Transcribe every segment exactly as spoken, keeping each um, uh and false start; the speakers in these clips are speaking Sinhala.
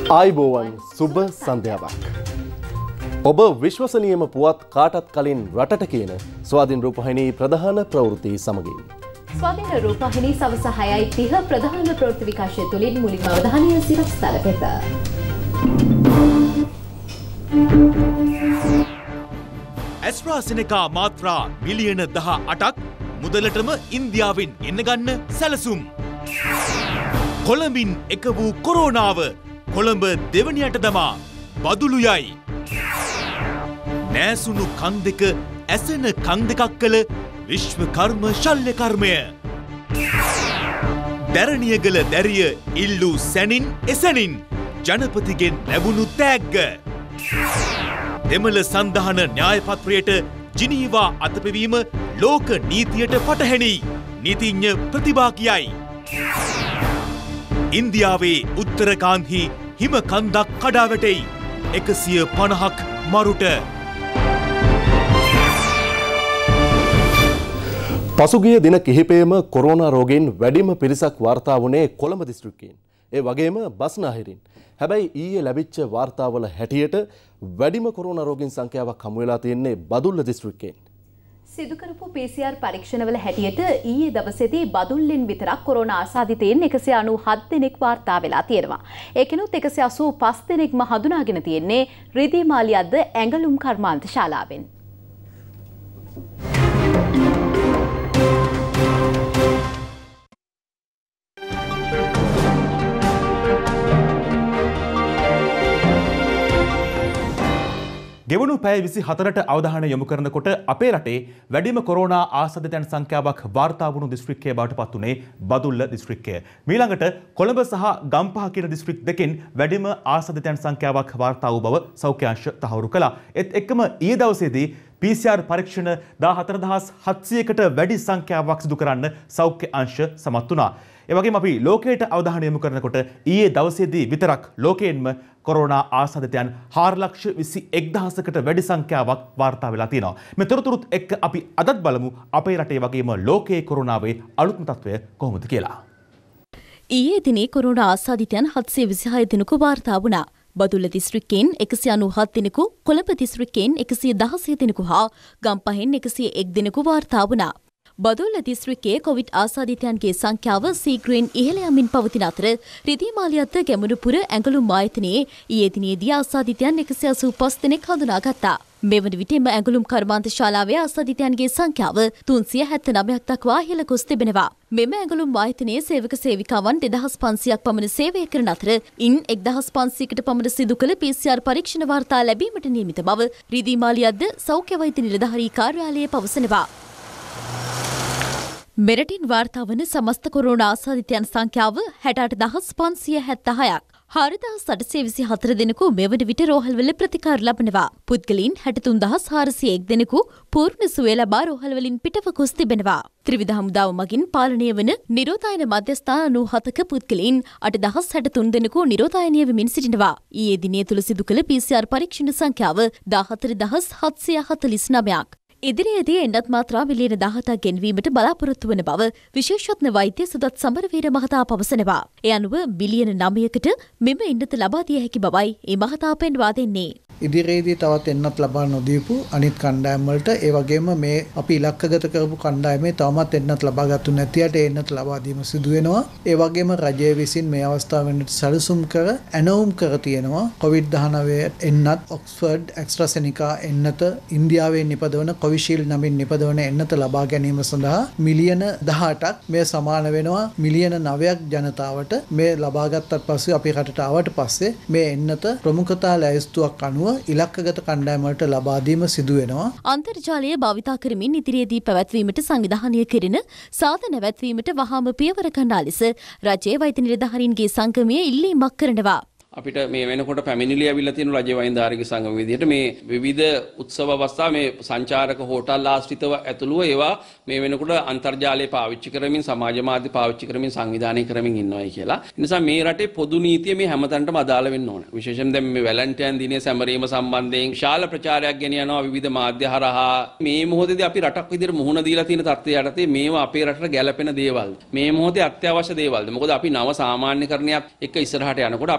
ආයිබෝවන් සුබ සන්ධ්‍යාවක්. ඔබ විශ්වසනීයම පුවත් කාටත් කලින් රටට කියන ස්වාධීන රූපවාහිනී ප්‍රධාන ප්‍රවෘත්ති සමගින්. ස්වාධීන රූපවාහිනී සවස හයයි තිහ ප්‍රධාන ප්‍රවෘත්ති විකාශය තුලින් මුලින්ම අවධානය සිරස්තල වෙත. ඇස්ට්‍රාසෙනෙකා මාත්‍රා මිලියන දහ අටක් මුදලටම ඉන්දියාවෙන් ගෙන්න ගන්න සැලසුම්. කොළඹින් එක වූ කොරෝනාව කොළඹ දෙවනියට දමා බදුළු යයි. නෑසුණු කන් දෙක ඇසෙන කන් දෙකක් කළ විශ්වකර්ම ශල්‍ය කර්මය. දැරණියගල දැරිය ඉල්ලූ සැනින් එසැනින් ජනපතිගෙන් ලැබුණු තෑග්ග. දෙමළ සන්ධාන න්‍යායපත්‍රයට ජිනීවා අතපෙවීම ලෝක නීතියට පටහැනි නීතිඥ ප්‍රතිභා කියයි. ඉන්දියාවේ උත්තරකාන්හි හිම කන්දක් කඩා වැටෙයි. එකසිය පනහක් මරුට. පසුගිය දින කිහිපයේම කොරෝනා රෝගීන් වැඩිම පිරිසක් වාර්තා වුණේ කොළඹ දිස්ත්‍රික්කයෙන්. ඒ වගේම බස්නාහිරින්. හැබැයි ඊයේ ලැබිච්ච වාර්තාවල හැටියට වැඩිම කොරෝනා රෝගීන් සංඛ්‍යාවක් හමු වෙලා තියෙන්නේ බදුල්ල දිස්ත්‍රික්කයෙන්. සිදු කරපු පී සී ආර් පරීක්ෂණවල හැටියට ඊයේ දවසේදී බදුල්ලෙන් විතරක් කොරෝනා ආසාදිතයින් එකසිය අනූහත් දෙනෙක් වාර්තා වෙලා තියෙනවා. ඒකෙනුත් එකසිය අසූ පහ දෙනෙක්ම හඳුනාගෙන තියෙන්නේ රිදී මාලියද්ද ඇඟලුම් කර්මාන්ත ශාලාවෙන්. ගෙවුණු පැය විසි හතරට අවධානය යොමු කරනකොට අපේ රටේ වැඩිම කොරෝනා ආසාදිතයන් සංඛ්‍යාවක් වාර්තා වුණු දිස්ත්‍රික්කය බවට පත් වුණේ බදුල්ල දිස්ත්‍රික්කය. මීළඟට කොළඹ සහ ගම්පහ කියන දිස්ත්‍රික් දෙකෙන් වැඩිම ආසාදිතයන් සංඛ්‍යාවක් වාර්තා වූ බව සෞඛ්‍ය අංශ තහවුරු කළා. ඒත් එක්කම ඊයේ දවසේදී පී සී ආර් පරීක්ෂණ දාහතර දහස් හත්සියයකට වැඩි සංඛ්‍යාවක් සිදු කරන්න සෞඛ්‍ය අංශ සමත් වුණා. ඒ වගේම අපි ලෝකයට අවධානය යොමු කරනකොට ඊයේ දවසේදී විතරක් ලෝකයෙන්ම කොරෝනා ආසාදිතයන් හාර ලක්ෂ විසි එක් දහසකට වැඩි සංඛ්‍යාවක් වාර්තා වෙලා තියෙනවා. මේ තොරතුරුත් එක්ක අපි අදත් බලමු අපේ රටේ වගේම ලෝකයේ කොරෝනාවේ අලුත්ම තත්ත්වය කොහොමද කියලා. ඊයේ දිනේ කොරෝනා ආසාදිතයන් හත්සිය විසිහය දෙනෙකු වාර්තා වුණා. බදුල්ල දිස්ත්‍රික්කයෙන් එකසිය අනූහත් දෙනෙකු, කොළඹ දිස්ත්‍රික්කයෙන් එකසිය දහසය දෙනෙකු හා ගම්පහෙන් එකසිය එක් දෙනෙකු වාර්තා වුණා. බදුල්ල දිස්ත්‍රික්කයේ කොවිඩ් ආසාදිතයන්ගේ සංඛ්‍යාව සීග්‍රයෙන් ඉහළ යමින් පවතින අතර රිදී මාලියද්ද ගැමුණුපුර ඇඟලුම් ආයතනයේ ඊයේ දිනේදී ආසාදිතයන් එකසිය අසූ පහ දෙනෙක් හඳුනාගත්තා. මෙවන විට එම ඇඟලුම් කර්මාන්ත ශාලාවේ ආසාදිතයන්ගේ සංඛ්‍යාව තුන්සිය හැත්තනවයක් දක්වා ඉහළ ගොස් තිබෙනවා. මෙම ඇඟලුම් ආයතනයේ සේවක සේවිකාවන් දෙදහස් පන්සියයක් පමණ සේවය කරන අතර ඉන් එක්දහස් පන්සියයකට පමණ සිදු කළ පී සී ආර් පරීක්ෂණ වාර්තා ලැබීමට නියමිත බව රිදී මාලියද්ද සෞඛ්‍ය වෛද්‍ය නිලධාරී කාර්යාලය පවසනවා. මෙරටින් වාර්තා වන සමස්ත කොරෝනා ආසාදිතයන් සංඛ්‍යාව හැටඅට දහස් පන්සිය හැත්තහයක්. හාරදහස් අටසිය විසි හතර දෙනෙකු මෙවන විට රෝහල්වල ප්‍රතිකාර ලබනවා. පුද්ගලයන් හැටතුන් දහස් හාරසිය එක් දෙනෙකු පූර්ණ සුවය ලබා රෝහල්වලින් පිටව ගොස් තිබෙනවා. ත්‍රිවිධ හමුදාව මගින් පාලනය වන නිරෝධායන මධ්‍යස්ථාන අනූහතක පුද්ගලයන් අටදහස් හැටතුන් දෙනෙකු නිරෝධායනය වෙමින් සිටිනවා. ඊයේ දිනය තුල සිදු කළ පී සී ආර් පරීක්ෂණ සංඛ්‍යාව දාහතර දහස් හත්සිය හතළිස් නවයක්. ඉදිරියේදී එන්නත් මාත්‍රා මිලියන දහහතක් ගෙන්වීමට බලාපොරොත්තු වන බව විශේෂඥ වෛද්‍ය සුදත් සමරවීර මහතා පවසනවා. ඒ අනුව මිලියන නවයකට මෙම එන්නත ලබා දිය හැකි බවයි ඒ මහතා පෙන්වා දෙන්නේ. ඉදිරියේදී තවත් එන්නත් ලබා නොදීපු අනිත් කණ්ඩායම් වලට ඒ වගේම මේ අපි ඉලක්කගත කරපු කණ්ඩායමේ තවමත් එන්නත් ලබා ගත්තු නැති යට එන්නත් ලබා දීම සිදු වෙනවා. ඒ වගේම රජය විසින් මේ අවස්ථාව වෙනට සැලසුම් කර ඇනවුම් කර තියෙනවා. කොවිඩ් දහනවය එන්නත් ඔක්ස්ෆර්ඩ් ඇස්ට්‍රාසෙනිකා එන්නත ඉන්දියාවෙන් නිපදවන කොවිෂීල්ඩ් නමින් නිපදවන එන්නත ලබා ගැනීම සඳහා මිලියන දහඅටක් මේ සමාන වෙනවා මිලියන නවයක් ජනතාවට මේ ලබා ගත්තත් පස්සේ අපේ රටට ආවට පස්සේ මේ එන්නත ප්‍රමුඛතා ලැයිස්තුවක් අනුව ඉලක්කගත කණ්ඩායම් වලට ලබා දීම සිදු වෙනවා. අන්තර්ජාලය භාවිතා කරමින් ඉදිරියේදී පැවැත්වීමට සංවිධානය කෙරෙන සාධන නැවැත්වීමට වහාම පියවර ගන්නා ලෙස රජයේ වෛද්‍ය නිලධාරීන්ගේ සංගමය ඉල්ලීමක් කරනවා. අපිට මේ වෙනකොට පැමිණිලි ඇවිල්ලා තියෙන රජයේ වෛද්‍යාරික සංගම විදිහට මේ විවිධ උත්සව අවස්ථා මේ සංචාරක හෝටල් ආශ්‍රිතව ඇතුළුව ඒවා මේ වෙනකොට අන්තර්ජාලය පාවිච්චි කරමින් සමාජ මාධ්‍ය පාවිච්චි කරමින් සංවිධානය කරමින් ඉන්නවායි කියලා. ඒ නිසා මේ රටේ පොදු නීතිය මේ හැමතැනටම අදාළ වෙන්න ඕන. විශේෂයෙන් දැන් මේ වැලන්ටයින් දිනයේ සැමරීම සම්බන්ධයෙන් ශාල ප්‍රචාරයක් ගෙනියනවා විවිධ මාධ්‍ය හරහා. මේ මොහොතේදී අපි රටක් විදිහට මුහුණ දීලා තියෙන තත්ත්වය යටතේ මේවා අපේ රටට ගැළපෙන දේවල්. මේ මොහොතේ අත්‍යවශ්‍ය දේවල්ද? මොකද අපි නව සාමාන්‍යකරණයක් එක්ක ඉස්සරහට යනකොට අපි අත්‍ය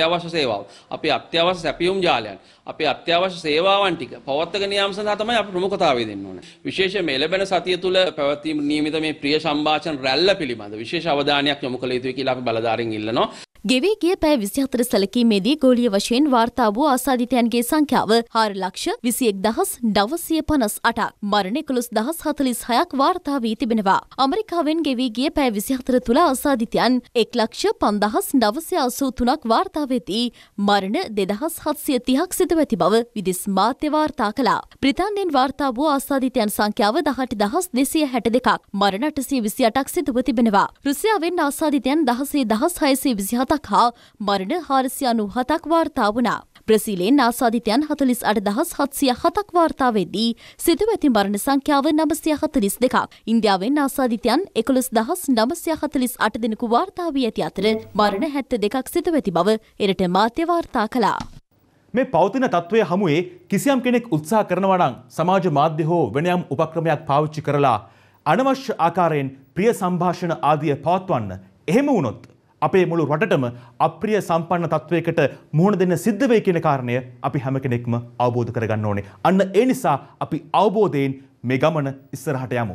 අත්‍යවශ්‍ය සේවාව, අපේ අත්‍යවශ්‍ය සැපයුම් ජාලයන්, අපේ අත්‍යවශ්‍ය සේවාවන් ටික පවත්වාගෙන යාම සඳහා තමයි අපි ප්‍රමුඛතාවය දෙන්න ඕනේ. විශේෂයෙන් මේ ලැබෙන සතිය තුල පැවැත්වීම නියමිත මේ ප්‍රිය සම්භාෂණ රැල්ල පිළිබඳ විශේෂ අවධානයක් යොමු කළ යුතුයි කියලා අපි බලධාරීන් ඉල්ලනවා. ගෙවී ගිය පැය විසිහතර සැලකීමේදී ගෝලීය වශයෙන් වාර්තා වූ ආසාදිතයන්ගේ සංඛ්‍යාව හාර ලක්ෂ විසි එක් දහස් නවසිය පනස් අටක්, මරණ එකොළොස් දහස් හතළිස් හයක් වාර්තා වී තිබෙනවා. ඇමරිකාවෙන් ගෙවී ගිය පැය විසිහතර තුළ ආසාදිතයන් එක් ලක්ෂ පන්දහස් නවසිය අසූ තුනක් වාර්තා වෙදී මරණ දෙදහස් හත්සිය තිහක් සිදුව ඇති බව විදෙස් මාධ්‍ය වාර්තා කළා. බ්‍රිතාන්‍යයෙන් වාර්තා වූ ආසාදිතයන් සංඛ්‍යාව දහඅට දහස් දෙසිය හැට දෙකක්, මරණ අටසිය විසි අටක් සිදුව තිබෙනවා. රුසියාවෙන් ආසාදිතයන් දහසේ දහස් හයසිය විසිහතක් හා මරණ හාරසිය අනූහතක් වාර්තා වුණා. බ්‍රසීලයෙන් ආසාදිතයන් හතළිස් අට දහස් හත්සිය හතක් වාර්තා වෙදී සිදුව ඇති මරණ සංඛ්‍යාව නවසිය හතළිස් දෙකක්. ඉන්දියාවෙන් ආසාදිතයන් එකොළොස් දහස් නවසිය හතළිස් අට දෙනෙකු වාර්තා වී ඇති අතර මරණ හැත්තෑ දෙකක් සිදුව ඇති බව එරට මාධ්‍ය වාර්තා කළා. මේ පවතින තත්ත්වය හමුවේ කිසියම් කෙනෙක් උත්සාහ කරනවා නම් සමාජ මාධ්‍ය හෝ වෙන යම් උපක්‍රමයක් පාවිච්චි කරලා අනවශ්‍ය ආකාරයෙන් ප්‍රිය සංഭാෂණ ආදිය පවත්වන්න, එහෙම වුණොත් අපේ මුළු රටටම අප්‍රිය සම්පන්න තත්වයකට මුහුණ දෙන්න සිද්ධ වෙයි කියන කාරණය අපි හැම කෙනෙක්ම අවබෝධ කරගන්න ඕනේ. අන්න ඒ නිසා අපි අවබෝධයෙන් මේ ගමන ඉස්සරහට යමු.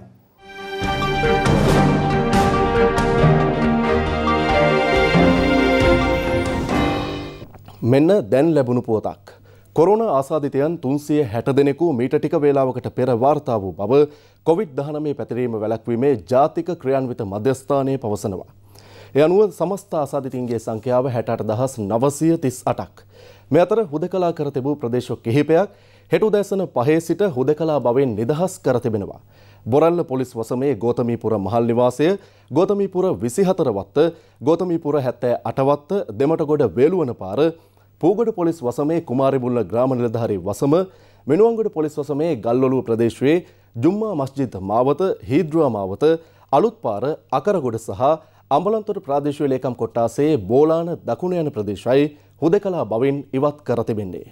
මෙන්න දැන් ලැබුණු පුවතක්. කොරෝනා ආසාදිතයන් තුන්සිය හැට දෙනෙකු මීට ටික වේලාවකට පෙර වාර්තා වූ බව කොවිඩ් දහනවය පැතිරීම වැළැක්වීමේ ජාතික ක්‍රියාන්විත මධ්‍යස්ථානය පවසනවා. ඒ අනුව සමස්ත ආසාදිතයින්ගේ සංඛ්‍යාව හැට අට දහස් නවසිය තිස් අටක්. මේ අතර හුදකලා කර තිබූ ප්‍රදේශ කිහිපයක් හෙට උදෑසන පහේ සිට හුදකලා බවෙන් නිදහස් කර තිබෙනවා. බොරැල්ල පොලිස් වසමේ ගෝතමීපුර මහල් නිවාසය, ගෝතමීපුර විසිහතර වත්ත, ගෝතමීපුර හැත්තෑ අට වත්ත, දෙමටගොඩ වේලුවන පාර, පූගොඩ පොලිස් වසමේ කුමාරිමුල්ල ග්‍රාම නිලධාරී වසම, මෙනුවන්ගොඩ පොලිස් වසමේ ගල්ඔලුව ප්‍රදේශයේ ජුම්මා මස්ජිද් මාවත, හීද්රුවා මාවත, අලුත් පාර, අකරගොඩ සහ අම්බලන්තොට ප්‍රාදේශීය ලේකම් කොට්ටාසේ බෝලාන දකුණ යන ප්‍රදේශයි හුදකලා බවින් ඉවත් කර තිබෙන්නේ.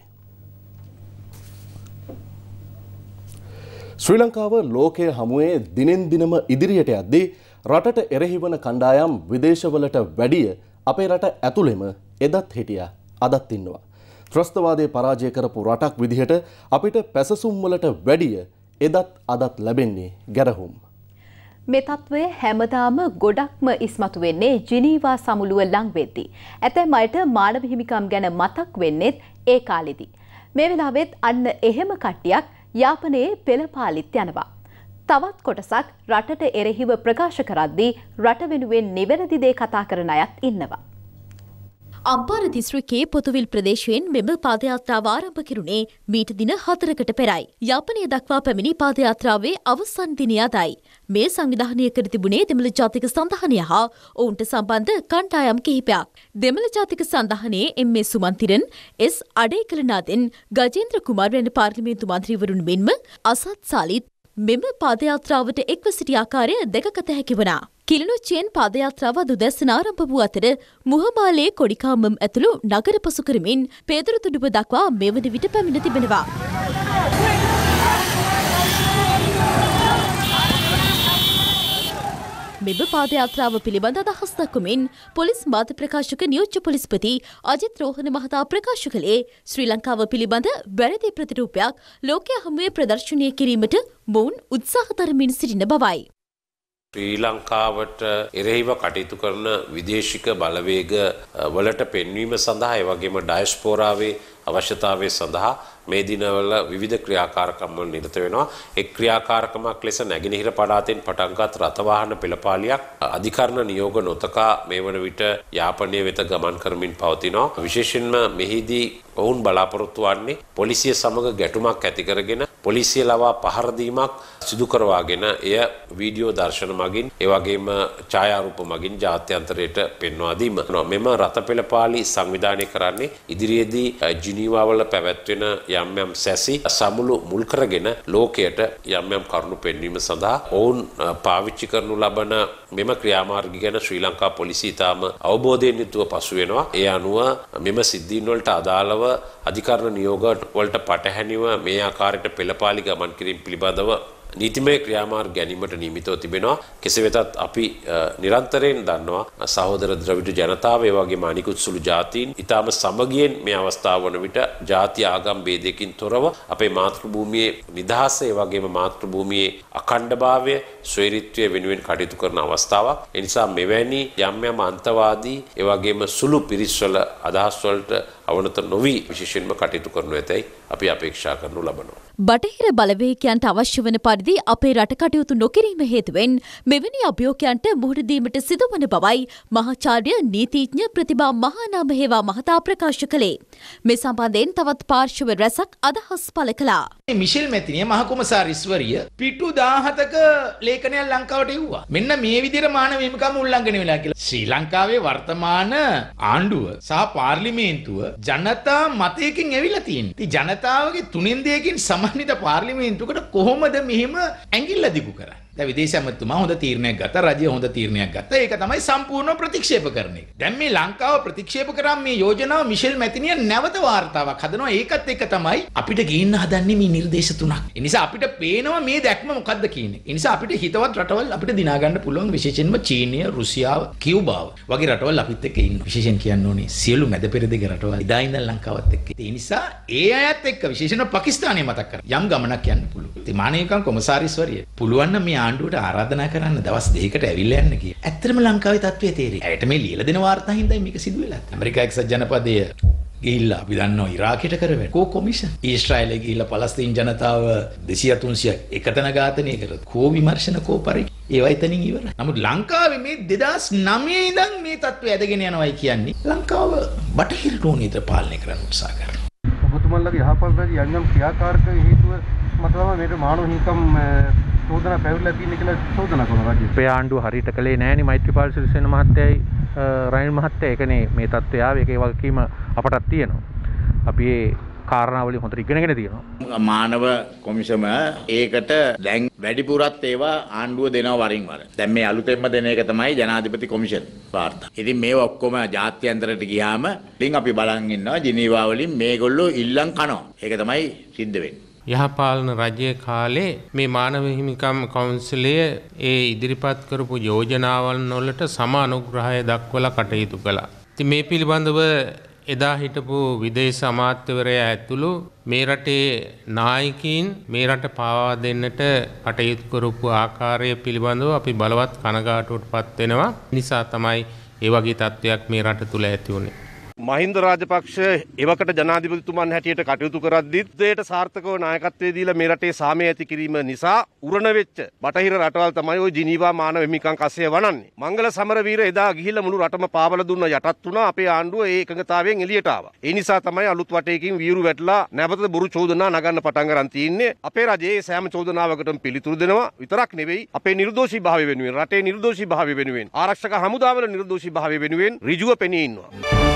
ශ්‍රී ලංකාව ලෝකයේ හමුවේ දිනෙන් දිනම ඉදිරියට යද්දී රටට එරෙහි වන කණ්ඩායම් විදේශවලට වැඩිය අපේ රට ඇතුළෙම එදත් හිටියා, අදත් ඉන්නවා. ත්‍රස්තවාදයේ පරාජය කරපු රටක් විදිහට අපිට පැසසුම් වලට වැඩිය එදත් අදත් ලැබෙන්නේ ගැරහුම්. මේ තත්ත්වය හැමදාම ගොඩක්ම ඉස්මතු වෙන්නේ ජිනීවා සමුළුව ලං වෙද්දී. ඇතැම් අයට මානව හිමිකම් ගැන මතක් වෙන්නේත් ඒ කාලෙදී. මේ වෙලාවෙත් අන්න එහෙම කට්ටියක් යාපනයේ පෙළපාලිත් යනවා. තවත් කොටසක් රටට එරෙහිව ප්‍රකාශ කරද්දී රට වෙනුවෙන් නිවැරදි දේ කතා කරන අයත් ඉන්නවා. අම්පාර දිස්ත්‍රික්කයේ පොතුවිල් ප්‍රදේශයෙන් මෙම පාදයාත්‍රාව ආරම්භ කෙරුණේ මීට දින හතරකට පෙරයි. යාපනය දක්වා පැමිණි පාදයාත්‍රාවේ අවසන් දිනය අදයි. මේ සංවිධානය කර තිබුණේ දෙමළ ජාතික සන්ධානය හා ඔවුන්ට සම්බන්ධ කණ්ඩායම් කිහිපයක්. දෙමළ ජාතික සන්ධානයේ M A Sumanthiran, S Adaikalanathan, Gajendra Kumar වැනි පාර්ලිමේන්තු මන්ත්‍රීවරුන් මෙන්ම අසත් සාලිත් මෙම පාදයාත්‍රාවට එක්ව සිටි ආකාරය දැකගත හැකි වුණා. කිලිනොච්චියෙන් පාදයාත්‍රාව දුදැස්සන ආරම්භ වූ අතර මුහමාලේ කොඩිකාමම් ඇතුළු නගර පසු කරමින් පේදුරුතුඩුව දක්වා මෙවන විට පැමිණ තිබෙනවා. මෙම පාදයාත්‍රාව පිළිබඳ අදහස් දක්වමින් පොලිස් මාධ්‍ය ප්‍රකාශක නියෝජ්‍ය පොලිස්පති අජිත් රෝහණ මහතා ප්‍රකාශ කළේ ශ්‍රී ලංකාව පිළිබඳ වැරදි ප්‍රතිරූපයක් ලෝකයා හමුවේ ප්‍රදර්ශනය කිරීමට මොවුන් උත්සාහ දරමින් සිටින බවයි. ශ්‍රී ලංකාවට එරෙහිව කටයුතු කරන විදේශික බලවේග වලට පෙන්වීම සඳහා ඒ වගේම ඩයස්පෝරාවේ අවශ්‍යතාවය සඳහා මේ දිනවල විවිධ ක්‍රියාකාරකම් වල නිරත වෙනවා. එක් ක්‍රියාකාරකමක් ලෙස නැගෙනහිර පළාතෙන් පටන්ගත් රථවාහන පෙළපාලියක් අධිකරණ නියෝග නොතකා මේ වන විට යාපනය වෙත ගමන් කරමින් පවතිනවා. විශේෂයෙන්ම මෙහිදී ඔවුන් බලාපොරොත්තු වන්නේ පොලිසිය සමග ගැටුමක් ඇති කරගෙන පොලිසිය ලවා පහර දීමක් සිදු කරවාගෙන එය වීඩියෝ දර්ශන මගින් ඒ වගේම ඡායාරූප මගින් ජාත්‍යන්තරයට පෙන්වා දීම. මෙම රථ පෙළපාලි සංවිධානය කරන්නේ ඉදිරියේදී ජිනීවා වල පැවැත්වෙන යම් යම් සැසි සමුළු මුල් කරගෙන ලෝකයට යම් යම් කරුණු පෙන්වීම සඳහා ඔවුන් පාවිච්චි කරනු ලබන මෙම ක්‍රියාමාර්ග ගැන ශ්‍රී ලංකා පොලිසිය තාම අවබෝධයෙන් යුතුව පසු වෙනවා. ඒ අනුව මෙම සිද්ධීන් වලට අදාළව අධිකරණ නියෝග වලට පටහැනිව මේ ආකාරයට පෙළපාලි ගමන් කිරීම පිළිබඳව නීතිමය ක්‍රියාමාර්ග ගැනීමට නියමිතව තිබෙනවා. කෙසේ වෙතත් අපි නිරන්තරයෙන් දන්නවා සහෝදර ද්‍රවිඩ ජනතාව ඒ වගේම අනිකුත් සුළු ජාතීන් ඊටම සමගියෙන් මේ අවස්ථාව වන විට ජාති ආගම් ભેදයකින් තොරව අපේ මාතෘභූමියේ නිදහස ඒ වගේම මාතෘභූමියේ අඛණ්ඩභාවය ස්වෛරීත්වය වෙනුවෙන් කටයුතු කරන අවස්ථාවක්. ඒ නිසා මෙවැනි යම් යම් අන්තවාදී ඒ වගේම සුළු පිරිස්වල අදහස් වලට අවනත නොවි විශේෂයෙන්ම කටයුතු කරනු ඇතැයි අපි අපේක්ෂා කරනු ලබනවා. බටහිර බලවේගයන්ට අවශ්‍ය වන පරිදි අපේ රට කටයුතු නොකිරීම හේතුවෙන් මෙවැනි අභියෝගයන්ට මුහුණ දීමට සිදුවන බවයි මහාචාර්ය නීතිඥ ප්‍රතිභා මහානාම හේවා මහතා ප්‍රකාශ කළේ. මේ සම්බන්ධයෙන් තවත් පාර්ශව රැසක් අදහස් පළ කළා. මිෂෙල් මැතිනිය මහ කොමසාරිස්වරිය පිටු දාහතක ලේඛනයක් ලංකාවට එව්වා. මෙන්න මේ විදිහට මානව හිමිකම් උල්ලංඝනය වෙලා කියලා. ශ්‍රී ලංකාවේ වර්තමාන ආණ්ඩුව සහ පාර්ලිමේන්තුව ජනතා මතයකින් ඇවිල්ලා තියෙනවා. ඉතින් ජනතාවගේ තුනෙන් දෙකකින් සමන්විත පාර්ලිමේන්තුවකට කොහොමද මෙහෙම ඇඟිල්ල දිගු කරන්නේ? දැන් විදේශ ඇමතුමා හොඳ තීරණයක් ගත්තා, රජය හොඳ තීරණයක් ගත්තා. ඒක තමයි සම්පූර්ණ ප්‍රතික්ෂේප කරන එක. දැන් මේ ලංකාව ප්‍රතික්ෂේප කරාම මේ යෝජනාව මිෂෙල් මැතිනිය නැවත වාර්තාවක් හදනවා. ඒකත් එක්ක තමයි අපිට ගේන්න හදන්නේ මේ නිර්දේශ තුනක්. ඒ නිසා අපිට පේනවා මේ දැක්ම මොකද්ද කියන්නේ. ඒ නිසා අපිට හිතවත් රටවල් අපිට දිනා ගන්න පුළුවන්, විශේෂයෙන්ම චීනය, රුසියාව, කියුබාව වගේ රටවල් අපිත් එක්ක ඉන්න. විශේෂයෙන් කියන්න ඕනේ සියලු මැද පෙරදිග රටවල් ඉදා ඉඳන් ලංකාවත් එක්ක. ඒ නිසා ඒ අයත් එක්ක විශේෂයෙන්ම පාකිස්තානය මතක් කරගන්න යම් ගමනක් යන්න පුළුවන්. ඉතින් මානවිකම් කොමසාරිස්වරිය පුළුවන් නම් මේ ආණ්ඩුවට ආරාධනා කරන්න දවස් දෙකකට ඇවිල්ලා යන්න කියලා. ඇත්තටම ලංකාවේ තත්ත්වය තේරෙයි. ඇයට මේ ලියලා දෙන වාර්තා හින්දායි මේක සිදු වෙලා. ඇමරිකා එක්සත් ජනපදයේ ගිහිල්ලා අපි දන්නවා ඉරාකයට කරවෙන කෝ කොමිෂන්. ඊශ්‍රායලයේ ගිහිල්ලා පලස්තීන් ජනතාව දෙසිය තුන්සිය එකතන ඝාතනය කරලා කෝ විමර්ශන කෝ පරි ඒවා එතනින් ඉවරයි. නමුත් ලංකාවේ මේ දෙදාස් නවය ඉඳන් මේ තත්ත්වය ඇදගෙන යනවායි කියන්නේ ලංකාව බටහිර රෝණීත පාලනය කරන්න උත්සාහ කරනවා. ඔබතුමන්ලගේ යහපත් වැඩි යම් ක්‍රියාකාරක හේතුව මත තමයි මේක මානව හිමිකම් චෝදනා පැවරලා තියෙන කියලා චෝදනා කරන රජය. අපේ ආණ්ඩුව හරියට කළේ නැහැනේ මෛත්‍රීපාල සිරිසේන මහත්තයයි රනිල් මහත්තයා. ඒකනේ මේ තත්ත්වය ආවේ. ඒකේ වගකීම අපටත් තියෙනවා. අපි ඒ කාරණාවලින් හොඳට ඉගෙනගෙන තියෙනවා. මානව කොමිසම ඒකට දැන් වැඩිපුරත් ඒවා ආණ්ඩුව දෙනවා වරින් වර. දැන් මේ අලුතෙන්ම දෙන එක තමයි ජනාධිපති කොමිෂන් වාර්තා. ඉතින් මේව ඔක්කොම ජාත්‍යන්තරයට ගියාම ඉතින් අපි බලන් ඉන්නවා ජිනීවා වලින් මේගොල්ලෝ ඉල්ලන් කනවා. ඒක තමයි සිද්ධ වෙන්නේ. යහපාලන රජයේ කාලේ මේ මානව හිමිකම් කවුන්සිලය ඒ ඉදිරිපත් කරපු යෝජනාවන් වලට සම අනුග්‍රහය දක්වලා කටයුතු කළා. ඉතින් මේ පිළිබඳව එදා හිටපු විදේශ අමාත්‍යවරයා ඇතුළු මේ රටේ නායකයින් මේ රට පාවා දෙන්නට කටයුතු කරපු ආකාරය පිළිබඳව අපි බලවත් කනගාටුවට පත් වෙනවා. නිසා තමයි ඒ වගේ තත්ත්වයක් මේ රට තුල ඇති වුනේ. මහින්ද රාජපක්ෂ එවකට ජනාධිපතිතුමන් හැටියට කටයුතු කරද්දිත් දෙයට සාර්ථකව නායකත්වයේ දීලා මේ රටේ සාමය ඇති කිරීම නිසා උරණ වෙච්ච බටහිර රටවල් තමයි ওই ජිනීවා මානව හිමිකම් කසය වනන්නේ. මංගල සමරවීර එදා ගිහිල්ලා මුළු රටම පාවල දුන්න යටත් වුණා. අපේ ආණ්ඩුව ඒ එකඟතාවයෙන් එළියට ආවා. ඒ නිසා තමයි අලුත් වටේකින් වීරු වැටලා නැවත බොරු චෝදනා නගන්න පටන් ගන්න තියෙන්නේ. අපේ රජයේ සෑම චෝදනාවකටම පිළිතුරු දෙනවා විතරක් නෙවෙයි අපේ නිර්දෝෂී භාවය වෙනුවෙන්, රටේ නිර්දෝෂී භාවය වෙනුවෙන්, ආරක්ෂක හමුදාවල නිර්දෝෂී භාවය වෙනුවෙන් ඍජුව පෙනී ඉන්නවා.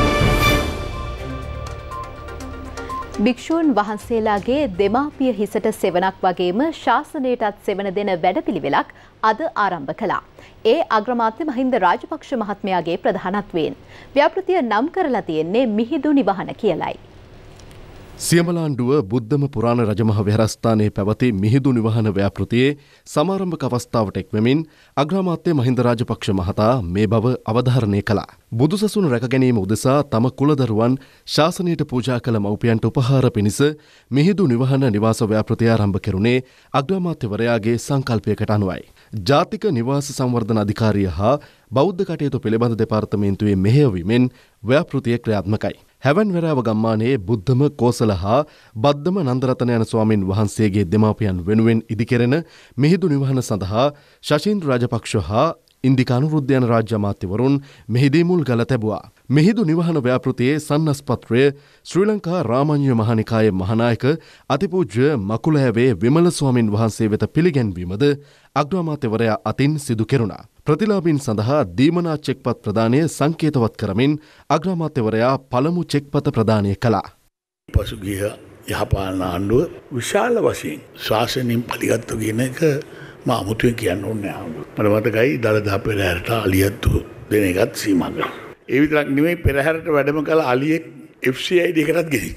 භික්ෂූන් වහන්සේලාගේ දෙමාපිය හිසට සෙවණක් වගේම ශාසනයටත් සෙවණ දෙන වැඩපිළිවෙලක් අද ආරම්භ කළා. ඒ අග්‍රාමාත්‍ය මහින්ද රාජපක්ෂ මහත්මයාගේ ප්‍රධානත්වයෙන්. ව්‍යාපෘතිය නම් කරලා තියෙන්නේ මිහිඳු නිවහන කියලයි. සියමලාණ්ඩුව බුද්ධම පුරාණ රජමහ විහාරස්ථානයේ පැවති මිහිඳු නිවහන ව්‍යාපෘතියේ සමාරම්භක අවස්ථාවට එක්වෙමින් අග්‍රාමාත්‍ය මහින්ද රාජපක්ෂ මහතා මේ බව අවධාරණය කළා. බුදුසසුන රැකගැනීම උදෙසා තම කුලදරුවන් ශාසනයට පූජා කළ මව්පියන්ට උපහාර පිණිස මිහිඳු නිවහන නිවාස ව්‍යාපෘතිය ආරම්භ කෙරුණේ අග්‍රාමාත්‍යවරයාගේ සංකල්පයකට අනුවයි. ජාතික නිවාස සංවර්ධන අධිකාරිය හා බෞද්ධ කටයුතු පිළිබඳ දෙපාර්තමේන්තුවේ මෙහෙයවීමෙන් ව්‍යාපෘතිය ක්‍රියාත්මකයි. හැවන්වැරාව ගම්මානයේ බුද්ධම කෝසල හා බද්දම නන්දරතන යන ස්වාමින් වහන්සේගේ දෙමාපියන් වෙනුවෙන් ඉදිකෙරෙන මිහිඳු නිවහන සඳහා ශෂීන්ද්‍ර රාජපක්ෂ හා ඉන්දිකානුරුද්ධ යන රාජ්‍ය අමාත්‍යවරුන් මෙහිදී මුල් ගල තැබුවා. මිහිඳු නිවහන ව්‍යාපෘතියේ සන්නස්පත්‍රය ශ්‍රී ලංකා රාමඤ්ඤ මහනිකායේ මහානායක අතිපූජ්‍ය මකුලෑවේ විමල ස්වාමින් වහන්සේ වෙත පිළිගැන්වීමද අග්‍රාමාත්‍යවරයා අතින් සිදු කෙරුණා. ප්‍රතිලාභීන් සඳහා දීමනා චෙක්පත් ප්‍රදානය සංකේතවත් කරමින් අග්‍රාමාත්‍යවරයා පළමු චෙක්පත ප්‍රදානය කළා. පසුගිය යහපාලන ආණ්ඩුව විශාල වශයෙන් ශාසනයෙන් පරිගත්තු කියන එක මා අමුතුවෙන් කියන්න ඕනේ නැහැ. මට මතකයි දළදා පෙරහැරට අලියත්තු දෙන එකත් සීමා කළා. ඒ විතරක් නෙමෙයි පෙරහැරට වැඩම කළ අලියෙක් එෆ් සී ආයි ඩි එකටත් ගෙනිච්චා.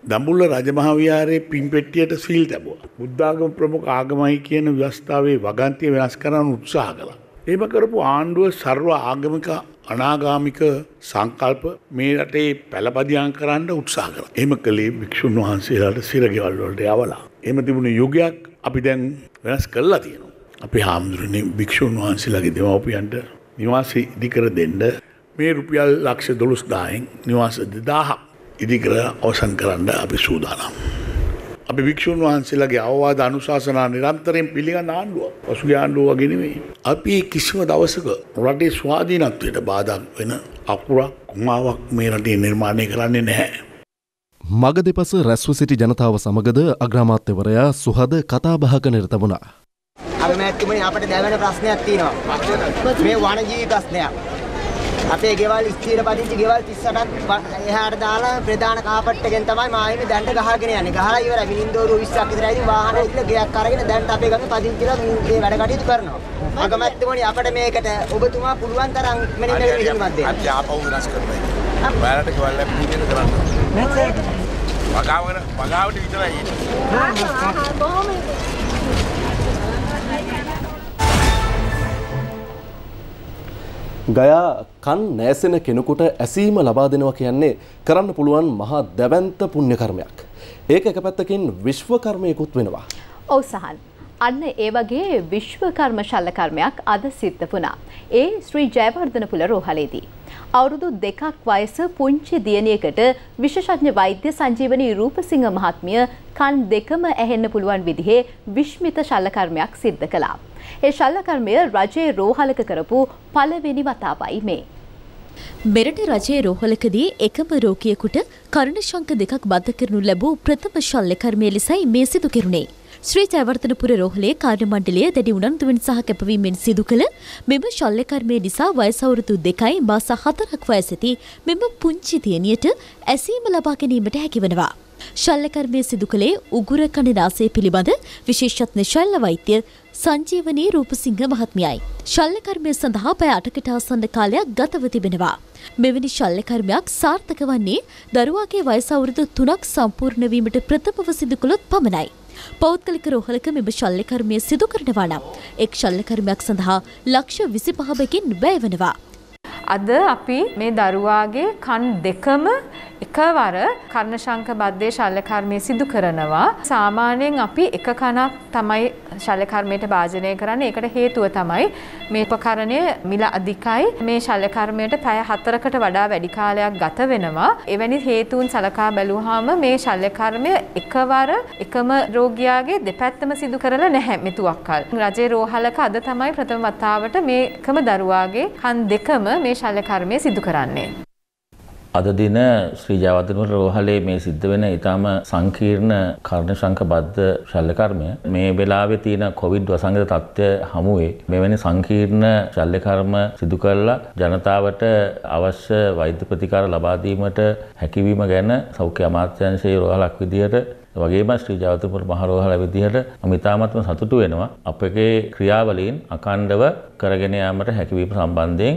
දඹුල්ල රජමහා විහාරයේ පින්පෙට්ටියට සීල් තැබුවා. බුද්ධාගම ප්‍රමුඛ ආගමයි කියන ව්‍යවස්ථාවේ වගන්තිය වෙනස් කරන්න උත්සාහ කළා. එහෙම කරපු ආණ්ඩුව සර්ව ආගමික අනාගාමික සංකල්ප මේ රටේ පළපදියම් කරන්න උත්සාහ කළා. එහෙම කළේ භික්ෂුන් වහන්සේලාට සිරගෙවල් වලට යවලා. එහෙම තිබුණු යුගයක් අපි දැන් වෙනස් කළා තියෙනවා. අපි හාමුදුරනේ භික්ෂුන් වහන්සේලාගේ දෙමව්පියන්ට නිවාස ඉදි කර දෙන්න මේ රුපියල් ලක්ෂ දොළොස් දාහෙන් නිවාස දෙදාහක් ඉදි කර අවසන් කරන්න අපි සූදානම්. අපි භික්ෂුන් වහන්සේලාගේ අවවාද අනුශාසනා නිරන්තරයෙන් පිළිගන්න ආණ්ඩුව. පසුගිය ආණ්ඩුව වගේ නෙමෙයි. අපි කිසිම දවසක රටේ ස්වාධීනත්වයට බාධා වෙන අකුරක් කුමාවක් මේ රටේ නිර්මාණය කරන්නේ නැහැ. මග දෙපස රැස්ව සිටි ජනතාව සමගද අග්‍රාමාත්‍යවරයා සුහද කතාබහක නිරත වුණා. අපි මෑත්තුමනි අපිට දැවෙන ප්‍රශ්නයක් තියෙනවා. මේ වනජීවි ප්‍රශ්නයක්. අපේ ගෙවල් ස්ථීර පදිංචි ගෙවල් තිස් අටක් එහාට දාලා ප්‍රධාන කාපට් එකෙන් තමයි මායිමේ දැන්ට ගහගෙන යන්නේ. ගහලා ඉවරයි. මිනින්දෝරු විස්සක් විතර ඇවිත් වාහන ඇවිල්ලා ගෙයක් අරගෙන දැන්ට අපේ ගමේ පදිංචිලා මේ වැඩ කටයුතු කරනවා. අගමැතිතුමනි අපිට මේකට ඔබතුමා පුළුවන් තරම් මෙන්න මේ විදිහට දෙන්න. අපි ආපහු වෙනස් කරනවා. ඔයාලට ගෙවල් ලැබෙන්න විදිහට කරන්න. නැත්නම් වගාවන වගාවට විතරයි ඉන්නේ. හා හා බොහොම ගයා කන් නෑසෙන කෙනෙකුට ඇසීම ලබා දෙනවා කියන්නේ කරන්න පුළුවන් මහා දැවැන්ත පුණ්‍ය කර්මයක්. ඒක එක පැත්තකින් විශ්වකර්මයකුත් වෙනවා. ඔව් සහන්. අන්න ඒ වගේ විශ්වකර්ම ශල්ල කර්මයක් අද සිද්ධ වුණා. ඒ ශ්‍රී ජයවර්ධනපුල රෝහලේදී. අවුරුදු දෙකක් වයස පුංචි දියණියකට විශේෂඥ වෛද්‍ය සංජීවනී රූපසිංහ මහත්මිය කන් දෙකම ඇහෙන්න පුළුවන් විදිහේ විශ්මිත ශල්ල කර්මයක් සිද්ධ කළා. ඒ ශල්ල කර්මය රජයේ රෝහලක කරපු පළවෙනි වතාවයි මේ. මෙරට රජයේ රෝහලකදී එකම රෝගියෙකුට කර්ණ ශංක දෙකක් බද්ධ කරනු ලැබූ ප්‍රථම ශල්‍ය කර්මය ලෙසයි මේ සිදු කෙරුණේ. ශ්‍රී ජයවර්ධනපුර රෝහලේ කාර්ය මණ්ඩලය දැඩි උනන්දුවෙන් සහ කැපවීමෙන් සිදු කළ මෙම ශල්‍ය කර්මය නිසා වයස අවුරුදු දෙකයි මාස හතරක් වයසති මෙම පුංචි දියණියට ඇසීම ලබා ගැනීමට හැකිවනවා. ශල්‍ය කර්මය සිදු කළේ උගුර කන නාසය පිළිබඳ විශේෂඥ ශල්‍ය වෛද්‍ය සංජීවනී රූපසිංහ මහත්මියයි. ශල්‍ය කර්මය සඳහා පැය අටකට ආසන්න කාලයක් ගතව තිබෙනවා. මෙවැනි ශල්‍ය කර්මයක් සාර්ථක වන්නේ දරුවාගේ වයස අවුරුදු තුනක් සම්පූර්ණ වීමට ප්‍රථමව සිදු කළොත් පමණයි. පෞද්ගලික රෝහලක මෙම ශල්‍ය කර්මය සිදු කරනවා නම් එක් ශල්‍ය කර්මයක් සඳහා ලක්ෂ විසිපහකින් වැය වෙනවා. අද අපි මේ දරුවාගේ කන් දෙකම එකවර කර්ණශංක බද්ධයේ ශල්‍ය කර්මය සිදු කරනවා. සාමාන්‍යයෙන් අපි එක කනක් තමයි ශල්‍ය කර්මයට භාජනය කරන්නේ. ඒකට හේතුව තමයි මේ උපකරණය මිල අධිකයි. මේ ශල්‍ය කර්මයට පැය හතරකට වඩා වැඩි කාලයක් ගත වෙනවා. එවැනි හේතුන් සලකා බැලුවාම මේ ශල්‍ය කර්මය එකවර එකම රෝගියාගේ දෙපැත්තම සිදු කරලා නැහැ මෙතුවක්කල්. රජයේ රෝහලක අද තමයි ප්‍රථම වතාවට මේකම දරුවාගේ කන් දෙකම මේ ශල්‍ය කර්මය සිදු කරන්නේ. අද දින ශ්‍රී ජයවර්ධනපුර රෝහලේ මේ සිද්ධ වෙන ඊටම සංකීර්ණ කර්ණශංක බද්ධ ශල්‍ය කර්මය මේ වෙලාවේ තියෙන කොවිඩ් වසංගත තත්ත්වය හමුවේ මෙවැනි සංකීර්ණ ශල්‍ය කර්ම සිදු කරලා ජනතාවට අවශ්‍ය වෛද්‍ය ප්‍රතිකාර ලබා දීමට හැකියවීම ගැන සෞඛ්‍ය අමාත්‍යාංශයේ රෝහලක් විදියට වගේම ශ්‍රී ජයවර්ධනපුර මහ රෝහල විදියට මම ඉතාමත්ම සතුටු වෙනවා අපගේ ක්‍රියාවලීන් අඛණ්ඩව කරගෙන යාමට හැකියවීම සම්බන්ධයෙන්.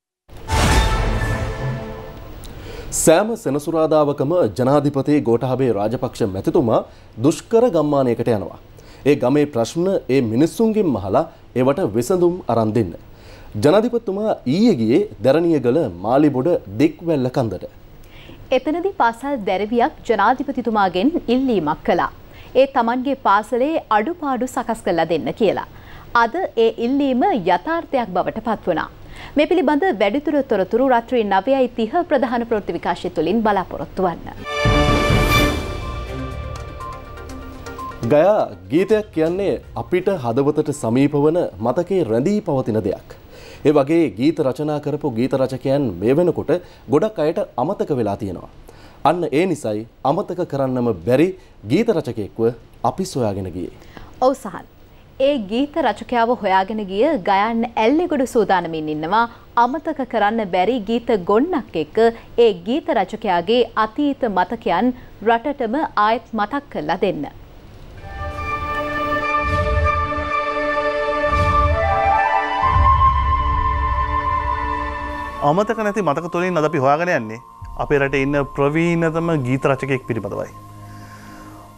සෑම සෙනසුරාදාවකම ජනාධිපති ගෝඨාභය රාජපක්ෂ මැතිතුමා දුෂ්කර ගම්මානයකට යනවා. ඒ ගමේ ප්‍රශ්න ඒ මිනිස්සුන්ගෙන් අහලා ඒවට විසඳුම් අරන් දෙන්න. ජනාධිපතිතුමා ඊයේ ගියේ දැරණියගල මාලිබොඩ දික්වැල්ල කන්දට. එතනදී පාසල් දැරවියක් ජනාධිපතිතුමාගෙන් ඉල්ලීමක් කළා. ඒ Tamanගේ පාසලේ අඩුපාඩු සකස් කරලා දෙන්න කියලා. අද ඒ ඉල්ලීම යථාර්ථයක් බවට පත් වුණා. මේ පිළිබඳ වැඩිදුර තොරතුරු රාත්‍රී නවයයි තිහ ප්‍රධාන ප්‍රවෘත්ති විකාශය තුළින් බලාපොරොත්තු වන්න. ගයා ගීතයක් කියන්නේ අපිට හදවතට සමීප වන මතකයේ රැඳී පවතින දෙයක්. ඒ වගේ ගීත රචනා කරපු ගීත රචකයන් මේ වෙනකොට ගොඩක් අයට අමතක වෙලා තියෙනවා. අන්න ඒ නිසයි අමතක කරන්නම බැරි ගීත රචකයෙක්ව අපි සොයාගෙන ගියේ. ඔව් සහන්. ඒ ගීත රචකයාව හොයාගෙන ගිය ගයන්න ඇල්ලෙගොඩ සූදානමින් ඉන්නවා අමතක කරන්න බැරි ගීත ගොන්නක් එක්ක ඒ ගීත රචකයාගේ අතීත මතකයන් රටටම ආයෙත් මතක් කරලා දෙන්න. අමතක නැති මතක තුලින් අද අපි හොයාගෙන යන්නේ අපේ රටේ ඉන්න ප්‍රවීණතම ගීත රචකයෙක් පිළිබඳවයි.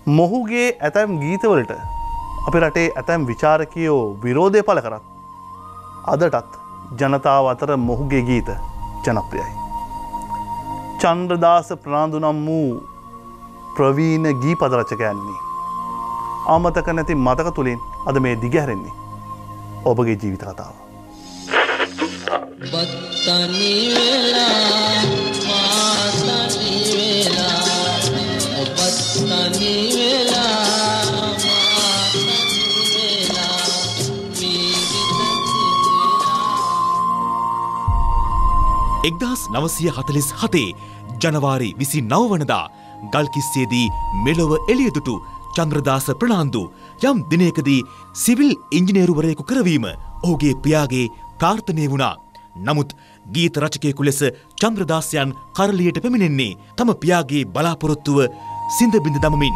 මොහුගේ ඇතැම් ගීතවලට අපේ රටේ ඇතැම් විචාරකයෝ විරෝධය පළ කරත් අදටත් ජනතාව අතර මොහුගේ ගීත ජනප්‍රියයි. චන්ද්‍රදාස ප්‍රනාන්දු නම් වූ ප්‍රවීණ ගීපද රචකයන්නි අමතක නැති මතක තුලින් අද මේ දිගහැරෙන්නේ ඔබගේ ජීවිත කතාව. බත්තනි වෙලා මාතනි වෙලා ඔබත්තනි වෙලා මාතනි වෙලා එක්දහස් නවසිය හතළිස් හතේ ජනවාරි විසි නව වනදා ගල්කිස්සේදී මෙලොව එළිය දුටු චන්ද්‍රදාස ප්‍රනාන්දු යම් දිනයකදී සිවිල් ඉංජිනේරුවරයෙකු කරවීම ඔහුගේ පියාගේ ප්‍රාර්ථනය වුණා. නමුත් ගීත රචකයෙකු ලෙස චන්ද්‍රදාසයන් කරලියට පැමිණෙන්නේ තම පියාගේ බලාපොරොත්තුව සිඳ බිඳ දමමින්.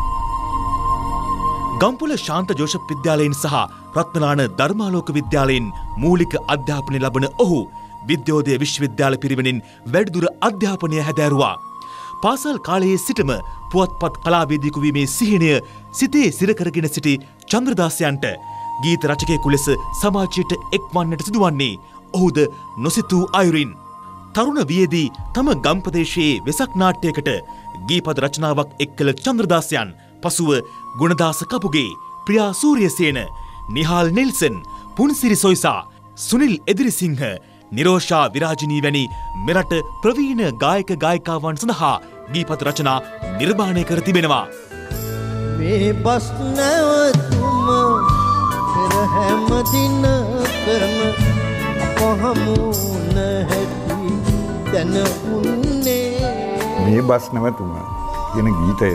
ගම්පොල ශාන්ත ජෝෂප් විද්‍යාලයෙන් සහ රත්නලාන ධර්මාලෝක විද්‍යාලයෙන් මූලික අධ්‍යාපනය ලබන ඔහු විද්‍යෝදය විශ්වවිද්‍යාල පිරිවෙනින් වැඩිදුර අධ්‍යාපනය හැදෑරුවා. පාසල් කාලයේ සිටම පුවත්පත් කලාවේදියෙකු වීමේ සිහිනය සිතේ සිරකරගෙන සිටි චන්ද්‍රදාසයන්ට ගීත රචකයෙකු ලෙස සමාජයට එක්වන්නට සිදුවන්නේ ඔහුද නොසිතූ අයුරින්. තරුණ වියේදී තම ගම්පදේශයේ වෙසක් නාට්‍යයකට ගීපද රචනාවක් එක් කළ චන්ද්‍රදාසයන් පසුව ගුණදාස කපුගේ, ප්‍රියා සූරියසේන, නිහාල් නෙල්සන්, පුන්සිරි සොයිසා, සුනිල් එදිරිසිංහ, නිරෝෂා විරාජිනී වැනි මෙරට ප්‍රවීණ ගායක ගායිකාවන් සඳහා ගීපද රචනා නිර්මාණය කර තිබෙනවා. මේ බස් නැවතුම පෙර හැම දිනකම අපහමු නැහැටි දැන උන්නේ. මේ බස් නැවතුම කියන ගීතය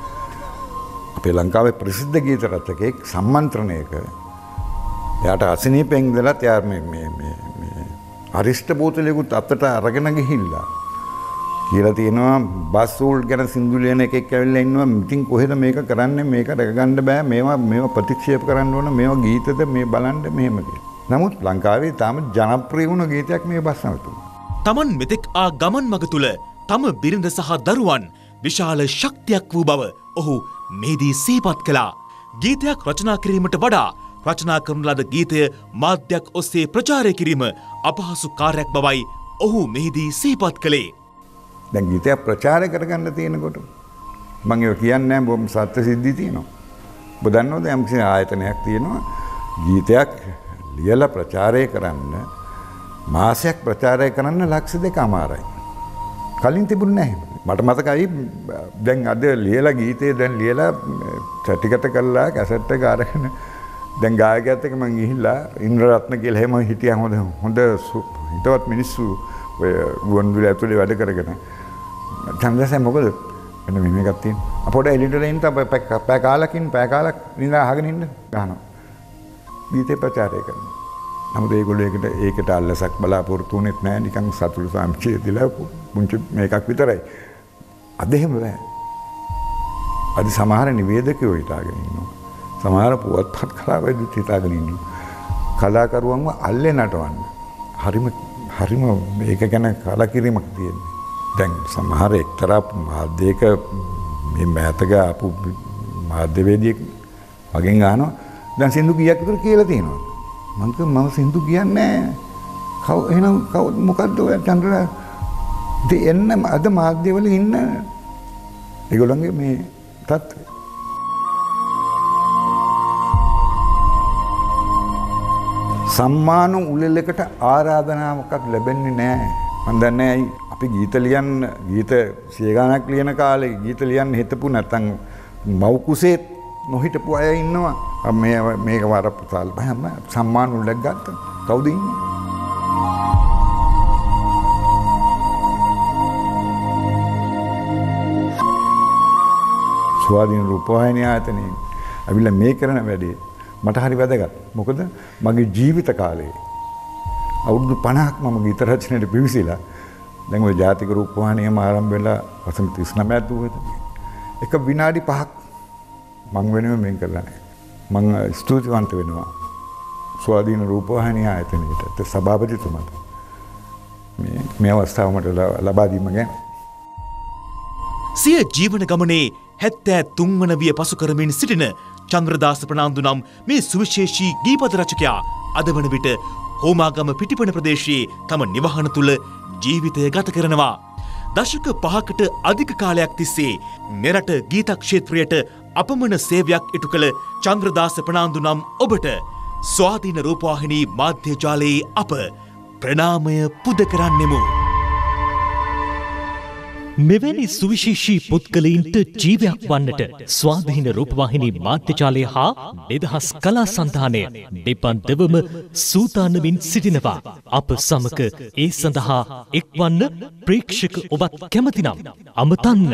අපේ ලංකාවේ ප්‍රසිද්ධ ගීත රචකයෙක් සම්මන්ත්‍රණයක එයාට අසනීපෙන් ඉඳලා ත්‍යාර මේ මේ මේ අරිෂ්ඨ බෝතලයකුත් අතට අරගෙන ගිහිල්ලා කියලා තියෙනවා බස් වූල් ගැන සින්දු ලියන එකෙක් ඇවිල්ලා ඉන්නවා ඉතින් කොහෙද මේක කරන්නේ මේක රැකගන්න බෑ මේවා මේවා ප්‍රතික්ෂේප කරන්න ඕන මේවා ගීතද මේ බලන්න මෙහෙම කියලා. නමුත් ලංකාවේ තාම ජනප්‍රිය වුණ ගීතයක් මේ බස් නැවතුම. තමන් මෙතෙක් ආ ගමන් මඟ තුල තම බිරිඳ සහ දරුවන් විශාල ශක්තියක් වූ බව ඔහු මෙහිදී සිහිපත් කළා. ගීතයක් රචනා කිරීමට වඩා රචනා කරන ලද ගීතය මාධ්‍යයක් ඔස්සේ ප්‍රචාරය කිරීම අපහසු කාර්යයක් බවයි ඔහු මෙහිදී සිහිපත් කළේ. දැන් ගීතයක් ප්‍රචාරය කරගන්න තියෙනකොට මම ඒක කියන්නේ නැහැ බොම් සත්‍ය සිද්ධි තියෙනවා. ඔබ දන්නවද යම් කිසි ආයතනයක් තියෙනවා ගීතයක් ලියලා ප්‍රචාරය කරන්න මාසයක් ප්‍රචාරය කරන්න ලක්ෂ දෙකමාරයි. කලින් තිබුණේ නැහැ. මට මතකයි දැන් අද ලියලා ගීතේ දැන් ලියලා සැටිකට කරලා කැසට් එක අරගෙන දැන් ගායකයාත් එක්ක මම ගිහිල්ලා ඉන්ද්‍රරත්න කියලා හැම හිටියා හොඳ හොඳ හිතවත් මිනිස්සු ඔය ගුවන්විදුලි ඇතුලේ වැඩ කරගෙන චන්ද්‍රසෙන් මොකද මෙන්න මෙහෙම එකක් තියෙනවා අපෝට එලිට එන්න තමයි පැය කාලකින් පැය කාලක් නිදා අහගෙන ඉන්න ගහනවා ගීතේ ප්‍රචාරය කරනවා. නමුත් ඒගොල්ලෝ ඒකට ඒකට අල්ලසක් බලාපොරොත්තු වෙන්නේ නැහැ නිකන් සතුටු සාම්චිය දිලා පුංචි මේකක් විතරයි. අද එහෙම බෑ. අද සමහර නිවේදකයෝ හිතාගෙන ඉන්නවා. සමහර පුවත්පත් කලාවේදීත් හිතාගෙන ඉන්නවා. කලාකරුවන්ව අල්ලේ නටවන්න. හරිම හරිම මේක ගැන කලකිරීමක් තියෙනවා. දැන් සමහර එක්තරා මාධ්‍යයක මේ මෑතක ආපු මාධ්‍යවේදියෙක් වගෙන් අහනවා දැන් සින්දු කීයක් විතර කියලා තියෙනවා. මම කිව්වා මම සින්දු කියන්නේ කව එහෙනම් කවුද මොකද්ද ඔය චන්ද්‍රලා දෙන්න අද මාධ්‍යවල ඉන්න ඒගොල්ලන්ගේ මේ තත්ත්වය. සම්මාන උළෙලකට ආරාධනාවක් ලැබෙන්නේ නැහැ. මම දන්නේ ඇයි අපි ගීත ලියන්න ගීත සිය ගණක් ලියන කාලේ ගීත ලියන්න හිතපු නැත්නම් මව් කුසේ නොහිටපු අය ඉන්නවා. මේ මේක වරපුතාල් බෑම සම්මාන උළෙලක් ගත්ත. කවුද ඉන්නේ? ස්වාධීන රූපවාහිනිය ආයතනයේ අවිල මේ කරන වැඩේ මට හරි වැදගත්. මොකද මගේ ජීවිත කාලේ අවුරුදු පනහක් මම ගීත රචනයට පිවිසිලා දැන් ওই ජාතික රූපවාහිනියම ආරම්භ වෙලා වසර තිස් නවයක් දුවද එක විනාඩි පහක් මම වෙනුවෙන් මේක කරලා නැහැ. මම ස්තුතිවන්ත වෙනවා ස්වාධීන රූපවාහිනිය ආයතනයට සභාපතිතුමාට මේ මේ අවස්ථාව මට ලබා දීම ගැන. සිය ජීවන ගමනේ හැත්තෑ තුන් වන විය පසු කරමින් සිටින චන්ද්‍රදාස ප්‍රනාන්දු නම් මේ සුවිශේෂී ගීපද රචකයා අද වන විට හෝමාගම පිටිපන ප්‍රදේශයේ තම නිවහන තුල ජීවිතය ගත කරනවා. දශක පහකට අධික කාලයක් තිස්සේ මෙරට ගීත ක්ෂේත්‍රයට අපමණ සේවයක් ඉටු කළ චන්ද්‍රදාස ප්‍රනාන්දු නම් ඔබට ස්වාධීන රූපවාහිනී මාධ්‍ය ජාලයේ අප ප්‍රණාමය පුද කරන්නෙමු. මෙවැනි සුවිශේෂී පුද්ගලයින්ට ජීවයක් වන්නට ස්වාධීන රූපවාහිනී මාධ්‍යජාලය හා නිදහස් කලා සන්ධානය දෙපන්දවම සූදානමින් සිටිනවා. අප සමග ඒ සඳහා එක්වන්න ප්‍රේක්ෂක ඔබත් කැමතිනම් අමතන්න.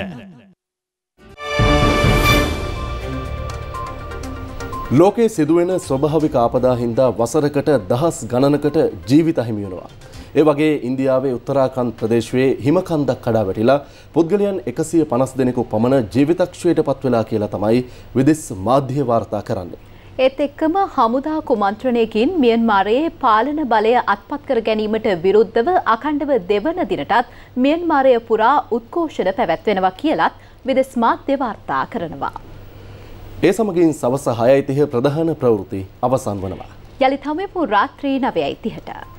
ලෝකයේ සිදුවෙන ස්වභාවික ආපදා හින්දා වසරකට දහස් ගණනකට ජීවිත අහිමි වෙනවා. ඒ වගේ ඉන්දියාවේ උත්තරාකන්ද් ප්‍රදේශයේ හිමකන්දක් කඩා වැටිලා පුද්ගලයන් එකසිය පනස් දෙනෙකු පමණ ජීවිතක්ෂයට පත් වෙලා කියලා තමයි විදෙස් මාධ්‍ය වාර්තා කරන්නේ. ඒත් එක්කම හමුදා කුමන්ත්‍රණයකින් මියන්මාරයේ පාලන බලය අත්පත් කර ගැනීමට විරුද්ධව අඛණ්ඩව දෙවන දිනටත් මියන්මාරය පුරා උද්ඝෝෂණ පැවැත්වෙනවා කියලත් විදෙස් මාධ්‍ය වාර්තා කරනවා. ඒ සමගින් සවස හයයි තිහ ප්‍රධාන ප්‍රවෘත්ති අවසන් වනවා. යළිත් හමුවෙමු රාත්‍රී නවයයි තිහට.